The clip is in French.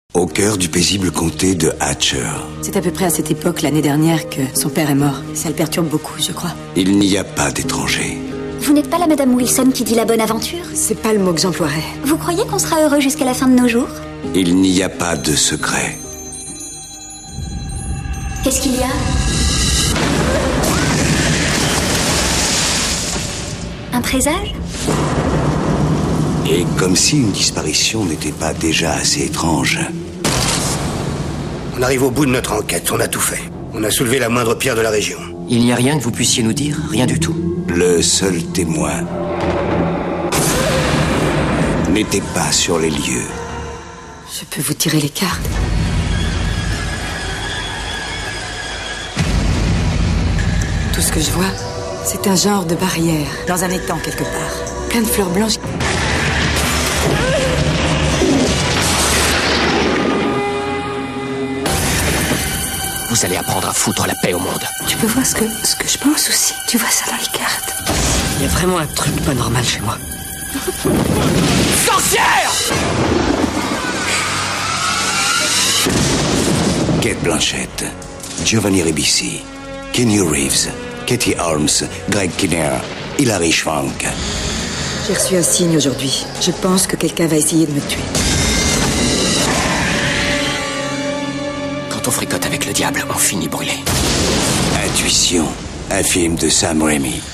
Au cœur du paisible comté de Hatcher. C'est à peu près à cette époque, l'année dernière, que son père est mort. Ça le perturbe beaucoup, je crois. Il n'y a pas d'étrangers. Vous n'êtes pas la Madame Wilson qui dit la bonne aventure? C'est pas le mot que j'emploierais. Vous croyez qu'on sera heureux jusqu'à la fin de nos jours? Il n'y a pas de secret. Qu'est-ce qu'il y a? Un présage? Et comme si une disparition n'était pas déjà assez étrange. On arrive au bout de notre enquête, on a tout fait. On a soulevé la moindre pierre de la région. Il n'y a rien que vous puissiez nous dire? Rien du tout? Le seul témoin n'était pas sur les lieux. Je peux vous tirer les cartes. Tout ce que je vois, c'est un genre de barrière, dans un étang quelque part. Plein de fleurs blanches. Vous allez apprendre à foutre la paix au monde. Tu peux voir ce que je pense aussi. Tu vois ça dans les cartes. Il y a vraiment un truc pas normal chez moi. Sorcière! Kate Blanchett, Giovanni Ribisi, Keanu Reeves, Katie Holmes, Greg Kinnear, Hilary Swank. J'ai reçu un signe aujourd'hui. Je pense que quelqu'un va essayer de me tuer. Quand on fricote avec le diable, on finit brûlé. Intuition, un film de Sam Raimi.